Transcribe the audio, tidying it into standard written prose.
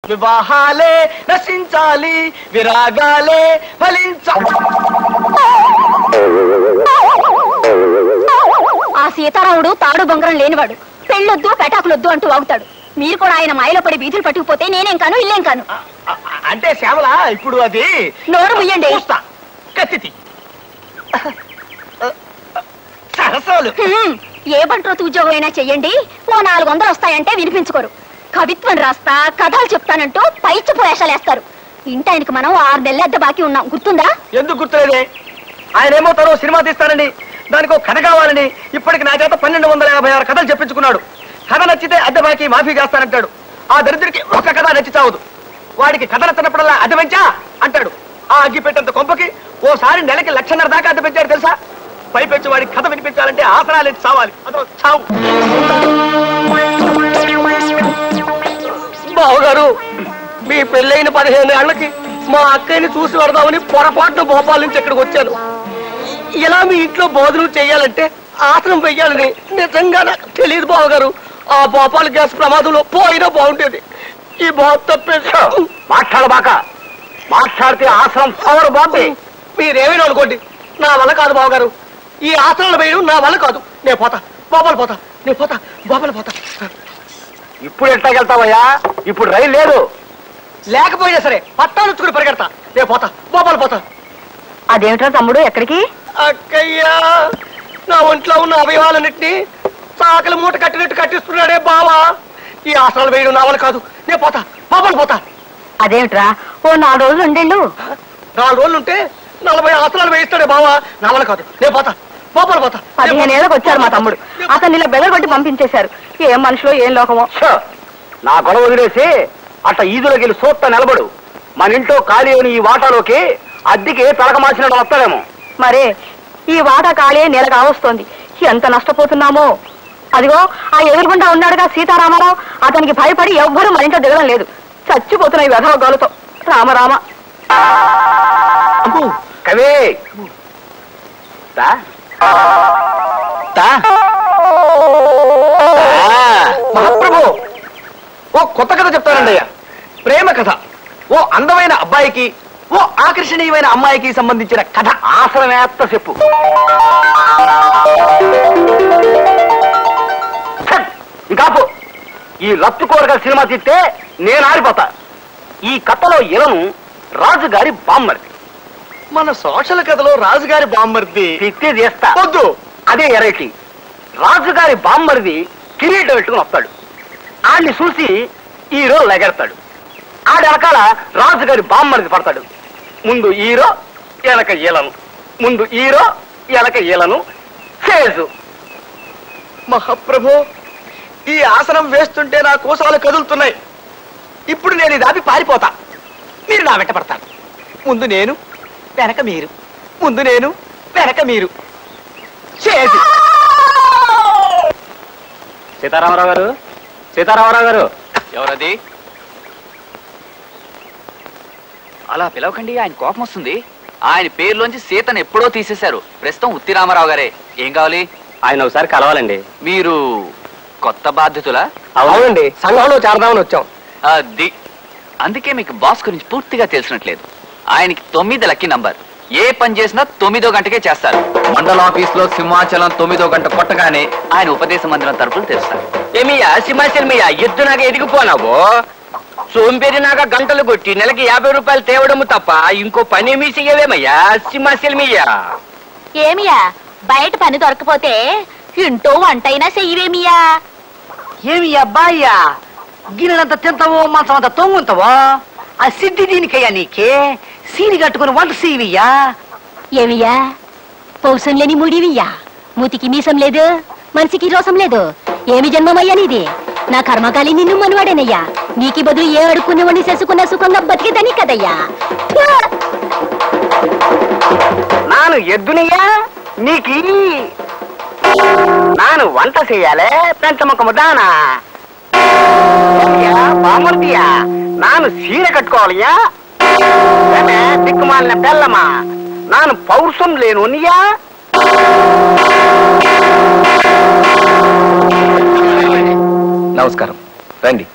వివాహాలే నశించాలి, విరాగాలే ఫలించాలి. ఆ సీతారాముడు తాడు బొంగరం లేనివాడు. పెళ్ళొద్దు పెటాకులొద్దు అంటూ వాగుతాడు. మీరు కూడా ఆయన మాయలో పడి బీతులు పట్టుకుపోతే నేనేం కాను, ఇల్లేం కాను. అంటే శ్యామల ఇప్పుడు అది నోరు ముయ్యండి. కత్తి సరసాలు. ఏ బంట్రోతు ఉద్యోగం అయినా చెయ్యండి, ఓ 400 వస్తాయంటే వినిపించుకోరు. కవిత్వం రాస్తా, కథలు చెప్తానంటూ పైచపు వేషాలేస్తారు. ఇంటి ఆయనకి మనం 6 నెలల అద్దె బాకీ ఉన్నాం, గుర్తుందా? ఎందుకు గుర్తులేదే? ఆయనేమో తను సినిమా తీస్తానని, దానికి ఒక కథ కావాలని ఇప్పటికి నా చేత 1256 కథలు చెప్పించుకున్నాడు. కథ నచ్చితే అద్దె బాకీ మాఫీ చేస్తానంటాడు. ఆ దరిద్రుడికి ఒక కథ నచ్చి చావదు. వాడికి కథ నచ్చినప్పుడల్లా అద్దె పెంచా అంటాడు. ఆ అగ్గి పెట్టేంత కొంపకి ఓసారి నెలకి 1,50,000 దాకా అద్దె పెంచాడు తెలుసా? పైపెచ్చి వాడికి కథ వినిపించాలంటే ఆసనాలు చావాలి. అదో చావు. బావగారు, మీ పెళ్ళైన 15 ఏళ్లకి మా అక్కయ్యని చూసి వరదామని పొరపాటున భోపాల్ నుంచి ఇక్కడికి వచ్చాను. ఇలా మీ ఇంట్లో భోజనం చెయ్యాలంటే ఆసనం వెయ్యాలని నిజంగా నాకు తెలియదు బావగారు. ఆ భోపాల్ గ్యాస్ ప్రమాదంలో పోయినా బాగుండేది. ఈ బాబు తప్పేసి మాట్లాడబాక. మాట్లాడితే ఆసనం పవర్ బాబు. మీరేమైనా అనుకోండి, నా వల్ల కాదు బావగారు. ఈ ఆసనాలు వేయడం నా వల్ల కాదు. నేను పోతా, బాబాలు పోతా, నేను పోతా, బాబాలు పోతా. ఇప్పుడు ఎట్లాగెళ్తావయ్యా? ఇప్పుడు రైలు లేదు. లేకపోయినా సరే పట్టాలు వచ్చుకుని పరిగెడతా. నేను పోతా, బాబాలు పోతా. అదేమిట్రా తమ్ముడు, ఎక్కడికి? అక్కయ్యా, నా ఒంట్లో ఉన్న అవయవాలన్నింటినీ సాకలి మూట కట్టినట్టు కట్టిస్తున్నాడే బావా. ఈ ఆసనాలు వేయడం నా వల్ల కాదు. నేను పోతా, బాబాలు పోతా. అదేమిట్రా, ఓ 4 రోజులు ఉండేళ్ళు. 4 రోజులుంటే 40 ఆసనాలు వేయిస్తాడే బావా. నా వల్ల కాదు. నేను పోతా, బాబాలు పోతా. 15 ఏళ్ళకి వచ్చారు మా తమ్ముడు. అతన్ని ఇలా బెదరగొట్టి పంపించేశారు. ఏం మనుషులో ఏం లోకమో. నా గొడవ వదిలేసి అట్లా ఈదులోకి వెళ్ళి సోత్త నిలబడు. మన ఇంట్లో ఖాళీ అని ఈ వాటాలోకి అద్దెకి తలక మార్చినట్టు వస్తారేమో. మరే ఈ వాటా ఖాళీ నెల కావస్తోంది. ఎంత నష్టపోతున్నామో. అదిగో ఆ ఎదురుగుండా ఉన్నాడుగా సీతారామారావు, అతనికి భయపడి ఎవ్వరూ మరింత దిగడం లేదు. చచ్చిపోతున్నాయి వెధవ గోలతో. రామరామ. కవే మహాప్రభు, ఓ కొత్త కథ చెప్తానండి అయ్యా. ప్రేమ కథ. ఓ అందమైన అబ్బాయికి, ఓ ఆకర్షణీయమైన అమ్మాయికి సంబంధించిన కథ. ఆసనమేత్త చెప్పు. ఇంకాపు. ఈ లత్తుకోరగా సినిమా తిట్టే నేను ఆడిపోతా. ఈ కథలో ఇలను రాజుగారి బామ్మర్ది. మన సోషల్ కథలో రాజుగారి బామ్మర్ది తిట్టే చేస్తా వద్దు. అదే ఎరైటీ. రాజుగారి బామ్మర్ది కిరీటం పెట్టుకుని వస్తాడు. ఆడిని చూసి హీరో లెగెడతాడు. ఆడి వెనకాల రాజుగారి బామ్మర్ది పడతాడు. ముందు హీరో, వెనక ఈలను. ముందు హీరో, వెనక ఈలను. చేసు. మహాప్రభు, ఈ ఆసనం వేస్తుంటే నా కోసాలు కదులుతున్నాయి. ఇప్పుడు నేను ఇది ఆపి పారిపోతా. మీరు నా వెంట పడతారు. ముందు నేను, వెనక మీరు. ముందు నేను, వెనక మీరు. చేసి. సీతారామరావు గారు, సీతారామరావు గారు. ఎవరది? అలా పిలవకండి, ఆయన కోపం వస్తుంది. ఆయన పేరులోంచి సీతను ఎప్పుడో తీసేశారు. ప్రస్తుతం ఉత్తి రామారావు గారే. ఏం కావాలి? ఆయన ఒకసారి కలవాలండి. మీరు కొత్త బాధ్యతలా? అవునండి, సంఘంలో చేరదామని వచ్చాం. అది అందుకే మీకు బాస్ గురించి పూర్తిగా తెలిసినట్లేదు. ఆయనకి 9 లక్కీ నంబర్. ఏ పని చేసినా 9వ గంటకే చేస్తారు. మండల ఆఫీస్ లో సింహాచలం 9వ గంట కొట్టగానే ఆయన ఉపదేశ మందిరం తరపులు తెరుస్తారు. ఏమియా సింహాచలమయ్యా, ఎద్దునాగా ఎదిగిపోనావు. సోంపేరినాగా గంటలు కొట్టి నెలకి 50 రూపాయలు తేవడము తప్ప ఇంకో పని ఏమీ చెయ్యవేమయ్యా సింహాచలమయ్యా. ఏమియా, బయట పని దొరకపోతే ఇంటో వంటైనా చెయ్యవేమియా? ఏమి అబ్బాయ్యా, గిన్నెలంత తింటావో మంచం అంత తొంగుంటావో? ఆ సిద్ధి దీనికయ్యా నీకే. సీని కట్టుకుని వంట సీవియ్యా. ఏమియా, పౌసం లేని ముడివియ్యా. మూతికి మీసం లేదు, మనిషికి రోసం లేదు. ఏమి జన్మమయ్యా నీది? నా కర్మకాలి నిన్ను మనవాడేనయ్యా. నీకి బదులు ఏ అడుక్కునేవాడిని చేసుకున్న సుఖంగా బతికేదని కదయ్యా. నాను ఎద్దునయ్యా, నీకి నాను వంట చెయ్యాలే. పెంచముఖము దానా బామర్దియా, నాను చీర కట్టుకోవాలయ్యా. దిక్కుమాలిన బెల్లమా, నాను పౌరుషం లేనుయ్యా. నమస్కారం, రండి.